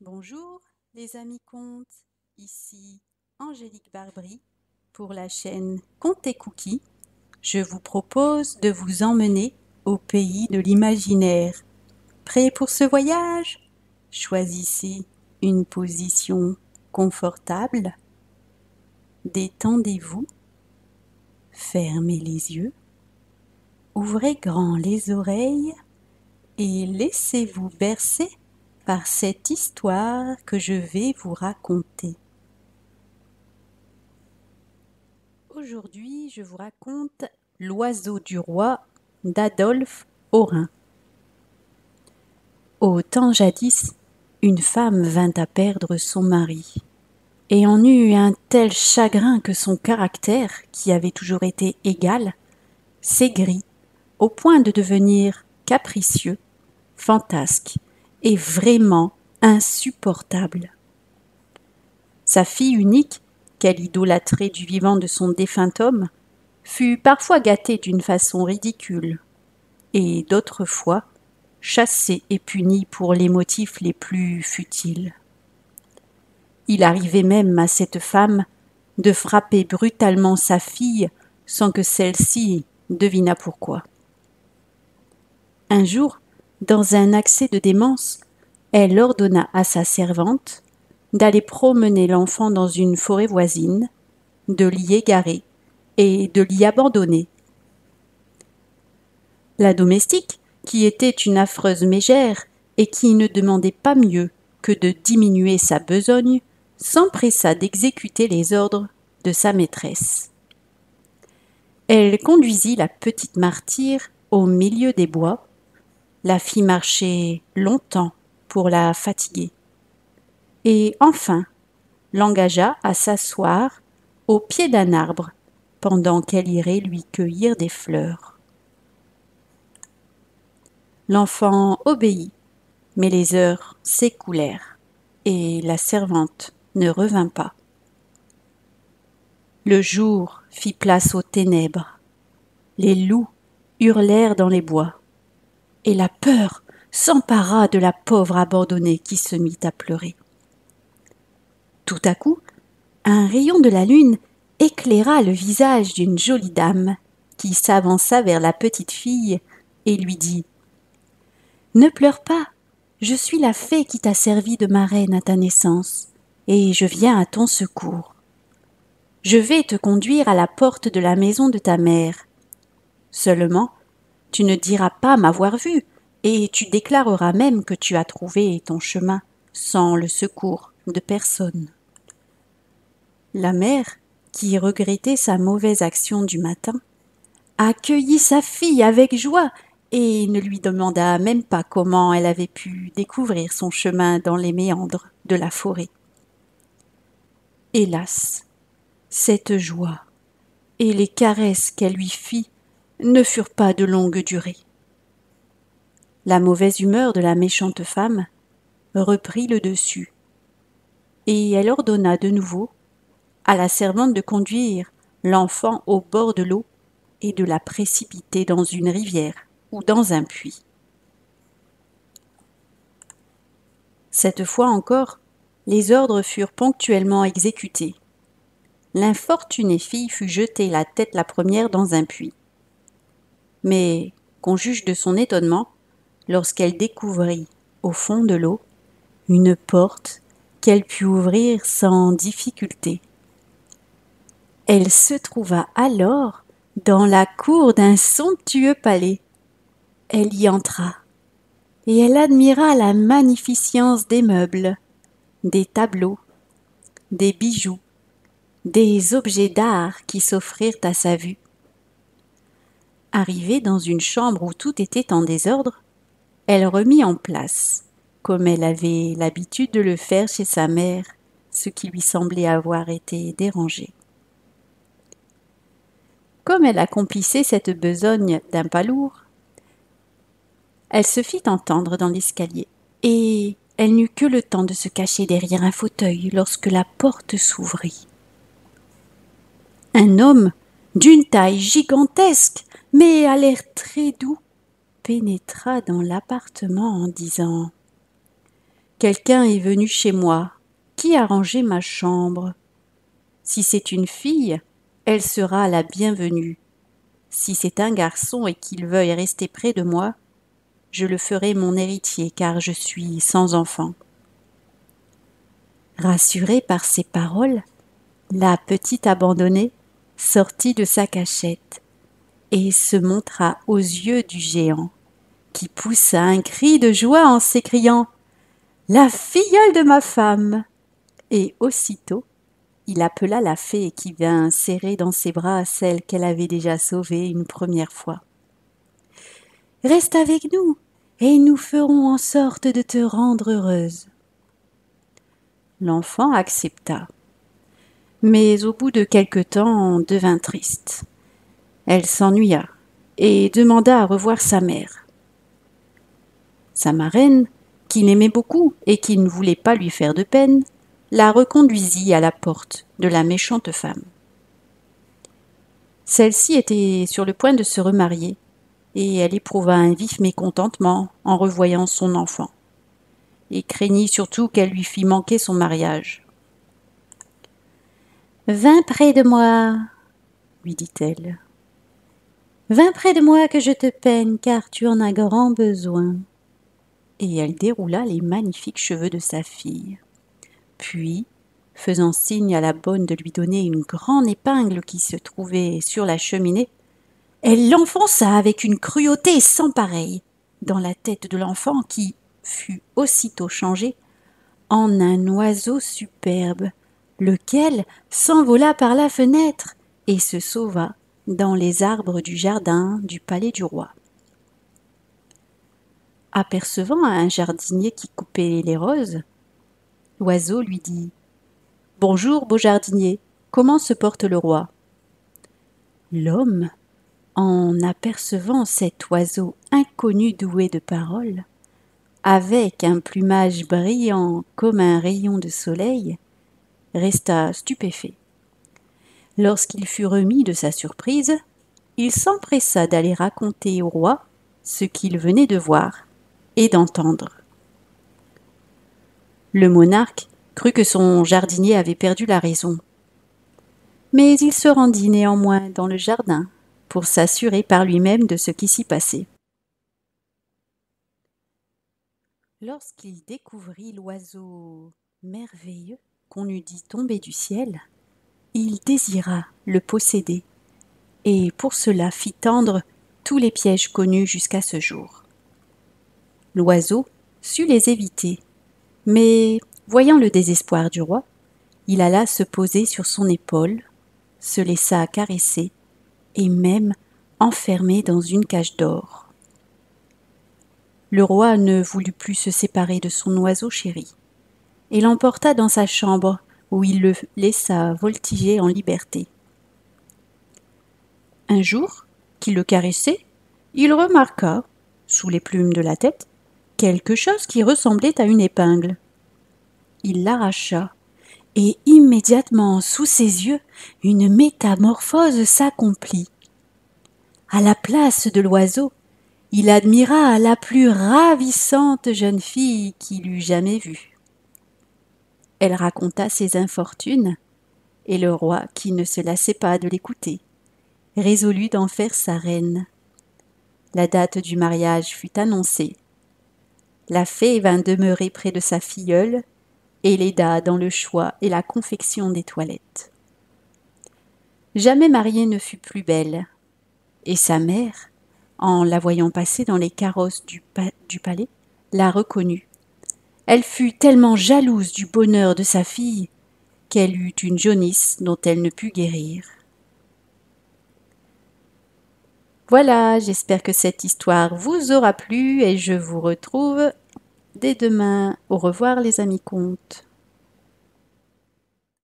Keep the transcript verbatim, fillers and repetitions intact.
Bonjour les amis contes, ici Angélique Barbry pour la chaîne Contes et Cookies. Je vous propose de vous emmener au pays de l'imaginaire. Prêt pour ce voyage? Choisissez une position confortable, détendez-vous, fermez les yeux, ouvrez grand les oreilles et laissez-vous bercer par cette histoire que je vais vous raconter. Aujourd'hui, je vous raconte L'oiseau du roi d'Adolphe Aurin. Au temps jadis, une femme vint à perdre son mari, et en eut un tel chagrin que son caractère, qui avait toujours été égal, s'aigrit au point de devenir capricieux, fantasque et vraiment insupportable. Sa fille unique, qu'elle idolâtrait du vivant de son défunt homme, fut parfois gâtée d'une façon ridicule, et d'autres fois chassée et punie pour les motifs les plus futiles. Il arrivait même à cette femme de frapper brutalement sa fille sans que celle-ci devinât pourquoi. Un jour, dans un accès de démence, elle ordonna à sa servante d'aller promener l'enfant dans une forêt voisine, de l'y égarer et de l'y abandonner. La domestique, qui était une affreuse mégère et qui ne demandait pas mieux que de diminuer sa besogne, s'empressa d'exécuter les ordres de sa maîtresse. Elle conduisit la petite martyre au milieu des bois, la fit marcher longtemps pour la fatiguer, et enfin l'engagea à s'asseoir au pied d'un arbre pendant qu'elle irait lui cueillir des fleurs. L'enfant obéit, mais les heures s'écoulèrent et la servante ne revint pas. Le jour fit place aux ténèbres, les loups hurlèrent dans les bois, et la peur s'empara de la pauvre abandonnée qui se mit à pleurer. Tout à coup, un rayon de la lune éclaira le visage d'une jolie dame qui s'avança vers la petite fille et lui dit « Ne pleure pas, je suis la fée qui t'a servi de marraine à ta naissance, et je viens à ton secours. Je vais te conduire à la porte de la maison de ta mère. Seulement, tu ne diras pas m'avoir vue, et tu déclareras même que tu as trouvé ton chemin sans le secours de personne. » La mère, qui regrettait sa mauvaise action du matin, accueillit sa fille avec joie et ne lui demanda même pas comment elle avait pu découvrir son chemin dans les méandres de la forêt. Hélas, cette joie et les caresses qu'elle lui fit ne furent pas de longue durée. La mauvaise humeur de la méchante femme reprit le dessus, et elle ordonna de nouveau à la servante de conduire l'enfant au bord de l'eau et de la précipiter dans une rivière ou dans un puits. Cette fois encore, les ordres furent ponctuellement exécutés. L'infortunée fille fut jetée la tête la première dans un puits. Mais, qu'on juge de son étonnement, lorsqu'elle découvrit, au fond de l'eau, une porte qu'elle put ouvrir sans difficulté. Elle se trouva alors dans la cour d'un somptueux palais. Elle y entra, et elle admira la magnificence des meubles, des tableaux, des bijoux, des objets d'art qui s'offrirent à sa vue. Arrivée dans une chambre où tout était en désordre, elle remit en place, comme elle avait l'habitude de le faire chez sa mère, ce qui lui semblait avoir été dérangé. Comme elle accomplissait cette besogne d'un pas lourd, elle se fit entendre dans l'escalier, et elle n'eut que le temps de se cacher derrière un fauteuil lorsque la porte s'ouvrit. Un homme, d'une taille gigantesque, mais à l'air très doux, pénétra dans l'appartement en disant Quelqu'un est venu chez moi. Qui a rangé ma chambre? Si c'est une fille, elle sera la bienvenue. Si c'est un garçon et qu'il veuille rester près de moi, je le ferai mon héritier car je suis sans enfant. » Rassurée par ces paroles, la petite abandonnée sortit de sa cachette et se montra aux yeux du géant, qui poussa un cri de joie en s'écriant « La filleule de ma femme !» Et aussitôt, il appela la fée qui vint serrer dans ses bras celle qu'elle avait déjà sauvée une première fois. « Reste avec nous, et nous ferons en sorte de te rendre heureuse. » L'enfant accepta, mais au bout de quelque temps devint triste. Elle s'ennuya et demanda à revoir sa mère. Sa marraine, qui l'aimait beaucoup et qui ne voulait pas lui faire de peine, la reconduisit à la porte de la méchante femme. Celle-ci était sur le point de se remarier, et elle éprouva un vif mécontentement en revoyant son enfant, et craignit surtout qu'elle lui fît manquer son mariage. « Viens près de moi, » lui dit-elle. « Viens près de moi que je te peigne, car tu en as grand besoin. » Et elle déroula les magnifiques cheveux de sa fille. Puis, faisant signe à la bonne de lui donner une grande épingle qui se trouvait sur la cheminée, elle l'enfonça avec une cruauté sans pareille dans la tête de l'enfant qui fut aussitôt changé en un oiseau superbe, lequel s'envola par la fenêtre et se sauva dans les arbres du jardin du palais du roi. Apercevant un jardinier qui coupait les roses, l'oiseau lui dit « Bonjour, beau jardinier, comment se porte le roi ?» L'homme, en apercevant cet oiseau inconnu doué de parole, avec un plumage brillant comme un rayon de soleil, resta stupéfait. Lorsqu'il fut remis de sa surprise, il s'empressa d'aller raconter au roi ce qu'il venait de voir et d'entendre. Le monarque crut que son jardinier avait perdu la raison, mais il se rendit néanmoins dans le jardin pour s'assurer par lui-même de ce qui s'y passait. Lorsqu'il découvrit l'oiseau merveilleux qu'on eût dit tomber du ciel, il désira le posséder et pour cela fit tendre tous les pièges connus jusqu'à ce jour. L'oiseau sut les éviter, mais voyant le désespoir du roi, il alla se poser sur son épaule, se laissa caresser et même enfermer dans une cage d'or. Le roi ne voulut plus se séparer de son oiseau chéri et l'emporta dans sa chambre où il le laissa voltiger en liberté. Un jour, qu'il le caressait, il remarqua, sous les plumes de la tête, quelque chose qui ressemblait à une épingle. Il l'arracha, et immédiatement, sous ses yeux, une métamorphose s'accomplit. À la place de l'oiseau, il admira la plus ravissante jeune fille qu'il eût jamais vue. Elle raconta ses infortunes, et le roi, qui ne se lassait pas de l'écouter, résolut d'en faire sa reine. La date du mariage fut annoncée. La fée vint demeurer près de sa filleule et l'aida dans le choix et la confection des toilettes. Jamais mariée ne fut plus belle, et sa mère, en la voyant passer dans les carrosses du, pa- du palais, la reconnut. Elle fut tellement jalouse du bonheur de sa fille qu'elle eut une jaunisse dont elle ne put guérir. Voilà, j'espère que cette histoire vous aura plu et je vous retrouve dès demain. Au revoir les amis contes.